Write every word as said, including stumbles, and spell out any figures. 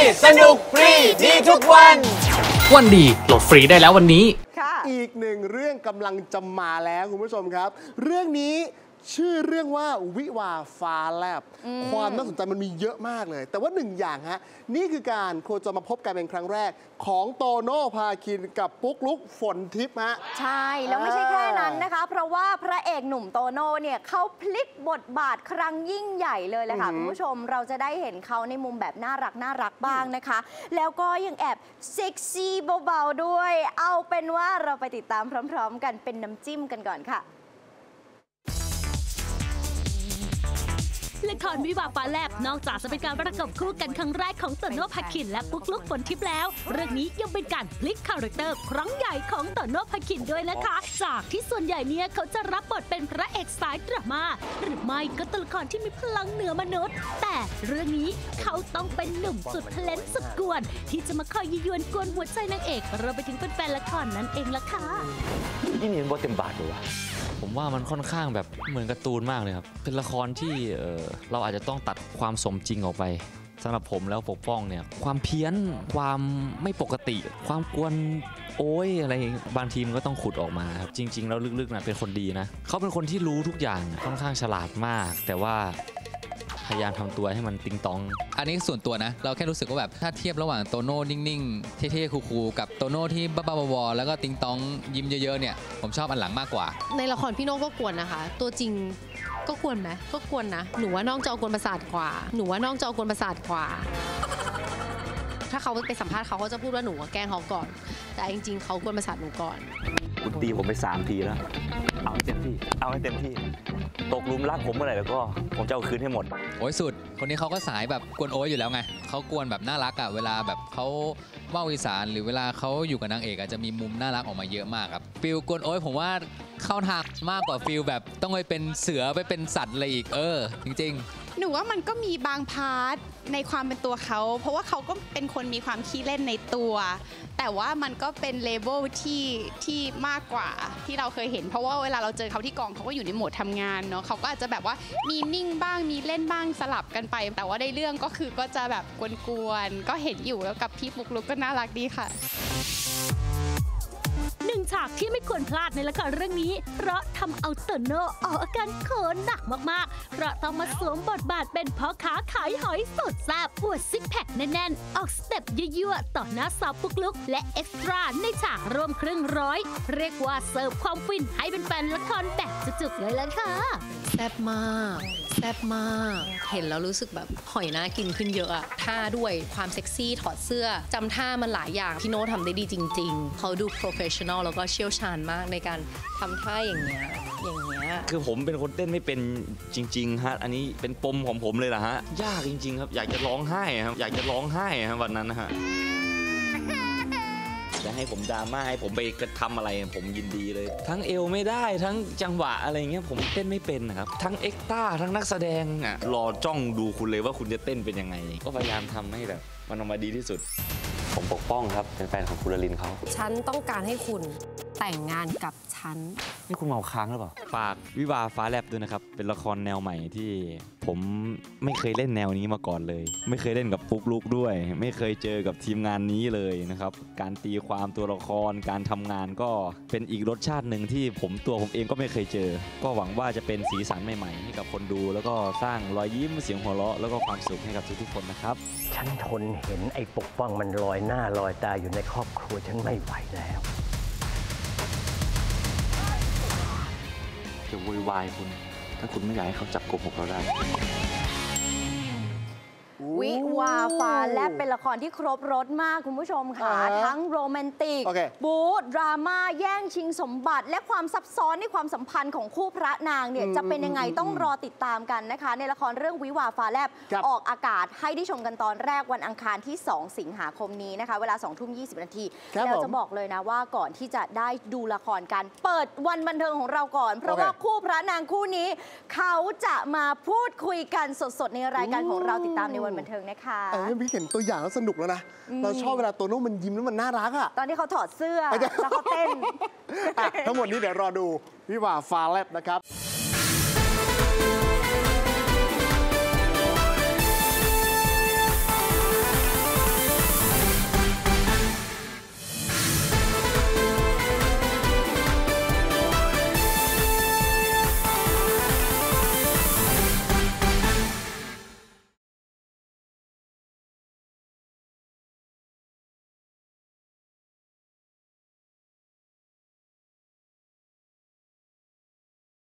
สนุกฟรีดีทุกวันวันดีโหลดฟรีได้แล้ววันนี้อีกหนึ่งเรื่องกำลังจะมาแล้วคุณผู้ชมครับเรื่องนี้ชื่อเรื่องว่าวิวาฟ้าแลบความน่าสนใจมันมีเยอะมากเลยแต่ว่าหนึ่งอย่างฮะนี่คือการโคจรมาพบกันเป็นครั้งแรกของโตโน่พาคินกับปุ๊กลุกฝนทิพย์ฮะใช่แล้วไม่ใช่แค่นั้นนะคะเพราะว่าพระเอกหนุ่มโตโน่เนี่ยเขาพลิกบทบาทครั้งยิ่งใหญ่เลยแหละค่ะคุณผู้ชมเราจะได้เห็นเขาในมุมแบบน่ารักน่ารักบ้างนะคะแล้วก็ยังแอบเซ็กซี่เบาๆด้วยเอาเป็นว่าเราไปติดตามพร้อมๆกันเป็นน้ำจิ้มกันก่อนค่ะละครวิวาฟ้าแลบนอกจากจะเป็นการประกบคู่กันครั้งแรกของโตโน่พาคินและปุ๊กลุกฝนทิพย์แล้วเรื่องนี้ยังเป็นการพลิกคาแรคเตอร์ครั้งใหญ่ของโตโน่พาคินด้วยนะคะจากที่ส่วนใหญ่เนี่ยเขาจะรับบทเป็นพระเอกสายดราม่าหรือไม่ก็ตัวละครที่มีพลังเหนือมนุษย์แต่เรื่องนี้เขาต้องเป็นหนุ่มสุดเทเลนต์สุดกวนที่จะมาคอยยียวนกวนหัวใจนางเอกรวมไปถึงแฟนๆละครนั่นเองล่ะค่ะนี่นี่บทเต็มบาทเลยวะผมว่ามันค่อนข้างแบบเหมือนการ์ตูนมากเลยครับเป็นละครที่เอ่อเราอาจจะต้องตัดความสมจริงออกไปสำหรับผมแล้วปกป้องเนี่ยความเพี้ยนความไม่ปกติความกวนโอ้ยอะไรบางทีมันก็ต้องขุดออกมาครับจริงๆแล้วลึกๆนะเป็นคนดีนะเขาเป็นคนที่รู้ทุกอย่างค่อนข้างฉลาดมากแต่ว่าพยายามทำตัวให้มันติงตองอันนี้ส่วนตัวนะเราแค่รู้สึกว่าแบบถ้าเทียบระหว่างโตโน่นิ่งๆเท่ๆคูลๆกับโตโน่ที่บ้าๆบอๆแล้วก็ติงตองยิ้มเยอะๆเนี่ยผมชอบอันหลังมากกว่าในละครพี่โน่ก็กวนนะคะตัวจริงก็กวนไหมก็กวนนะหนูว่าน้องจอกวนประสาทกว่าหนูว่าน้องจอกวนประสาทกว่าถ้าเขาไปสัมภาษณ์เขาเขาจะพูดว่าหนูแกล้งเขาก่อนแต่จริงๆเขากวนประสาทหนูก่อนคุณตีผมไปสามทีแล้วเอาให้เต็มที่เอาให้เต็มที่ตกลุมรักผมเมื่อไหร่แล้วก็ผมจะเอาคืนให้หมดโอ้ยสุดคนนี้เขาก็สายแบบกวนโอ้ยอยู่แล้วไงเขากวนแบบน่ารักอ่ะเวลาแบบเขาว่าอีสานหรือเวลาเขาอยู่กับนางเอกอาจจะมีมุมน่ารักออกมาเยอะมากครับฟิลกวนโอ้ยผมว่าเข้าทางมากกว่าฟิลแบบต้องไปเป็นเสือไปเป็นสัตว์อะไรอีกเออจริงๆหนูว่ามันก็มีบางพาร์ทในความเป็นตัวเขาเพราะว่าเขาก็เป็นคนมีความขี้เล่นในตัวแต่ว่ามันก็เป็นเลเวลที่ที่มากกว่าที่เราเคยเห็นเพราะว่าเวลาเราเจอเขาที่กองเขาก็อยู่ในโหมดทำงานเนาะเขาก็อาจจะแบบว่ามีนิ่งบ้างมีเล่นบ้างสลับกันไปแต่ว่าในเรื่องก็คือก็จะแบบกวนๆก็เห็นอยู่แล้วกับพี่ปุ๊กลุกก็น่ารักดีค่ะหนึ่งฉากที่ไม่ควรพลาดในละครเรื่องนี้เพราะทำเอาโตโน่ออกอาการเขินหนักมากๆเพราะต้องมาสวมบทบาทเป็นพ่อค้าขายหอยสดแซ่บอวดซิกแพคแน่นๆออกสเต็ปยั่วๆต่อหน้าสาวปุ๊กลุกและเอ็กซ์ตร้าในฉากรวมครึ่งร้อยเรียกว่าเสิร์ฟความฟินให้เป็นแฟนละครแบบจุกๆเลยล่ะค่ะแซ่บมากแซ่บมากเห็นแล้วรู้สึกแบบหอยน่ากินขึ้นเยอะอะท่าด้วยความเซ็กซี่ถอดเสื้อจำท่ามันหลายอย่างพี่โน้ทำได้ดีจริงๆเขาดูโปรเฟชชั่นอลแล้วก็เชี่ยวชาญมากในการทำท่าอย่างเงี้ยอย่างเงี้ยคือผมเป็นคนเต้นไม่เป็นจริงๆฮะอันนี้เป็นปมของผมเลยล่ะฮะยากจริงๆครับอยากจะร้องไห้ครับอยากจะร้องไห้ครับวันนั้นนะฮะจะให้ผมดราม่าให้ผมไปกระทำอะไรผมยินดีเลยทั้งเอวไม่ได้ทั้งจังหวะอะไรเงี้ยผมเต้นไม่เป็นนะครับทั้งเอ็กซ์ต้าทั้งนักแสดงอ่ะรอจ้องดูคุณเลยว่าคุณจะเต้นเป็นยังไงก็พยายามทำให้แบบมันออกมาดีที่สุดผมปกป้องครับเป็นแฟนของคุณลลินเขาฉันต้องการให้คุณแต่งงานกับฉันนี่คุณเมาค้างหรือเปล่าฝากวิวาฟ้าแลบด้วยนะครับเป็นละครแนวใหม่ที่ผมไม่เคยเล่นแนวนี้มาก่อนเลยไม่เคยเล่นกับปุ๊กลุกด้วยไม่เคยเจอกับทีมงานนี้เลยนะครับการตีความตัวละครการทำงานก็เป็นอีกรสชาติหนึ่งที่ผมตัวผมเองก็ไม่เคยเจอก็หวังว่าจะเป็นสีสันใหม่ๆให้กับคนดูแล้วก็สร้างรอยยิ้มเสียงหัวเราะแล้วก็ความสุขให้กับทุกๆคนนะครับฉันทนเห็นไอ้ปกป้องมันลอยหน้าลอยตาอยู่ในครอบครัวฉันไม่ไหวแล้วจะโวยวายคุณถ้าคุณไม่อยากให้เขาจับโกหกเราได้วิวาฟ้าแลบเป็นละครที่ครบรสมากคุณผู้ชมค่ะทั้งโรแมนติกบู๊ดราม่าแย่งชิงสมบัติและความซับซ้อนในความสัมพันธ์ของคู่พระนางเนี่ยจะเป็นยังไงต้องรอติดตามกันนะคะในละครเรื่องวิวาฟ้าแลบออกอากาศให้ได้ชมกันตอนแรกวันอังคารที่สองสิงหาคมนี้นะคะเวลาสองทุ่มยี่สิบนาทีแล้วจะบอกเลยนะว่าก่อนที่จะได้ดูละครกันเปิดวันบันเทิงของเราก่อนเพราะว่าคู่พระนางคู่นี้เขาจะมาพูดคุยกันสดๆในรายการของเราติดตามในวันบันเทิงนะคะเออพี่เห็นตัวอย่างแล้วสนุกแล้วนะเราชอบเวลาโตโน่มันยิ้มแล้วมันน่ารักอะตอนที่เขาถอดเสื้อแล้วเขาเต้นทั้งหมดนี้เดี๋ยวรอดูวิวาฟ้าแลบนะครับ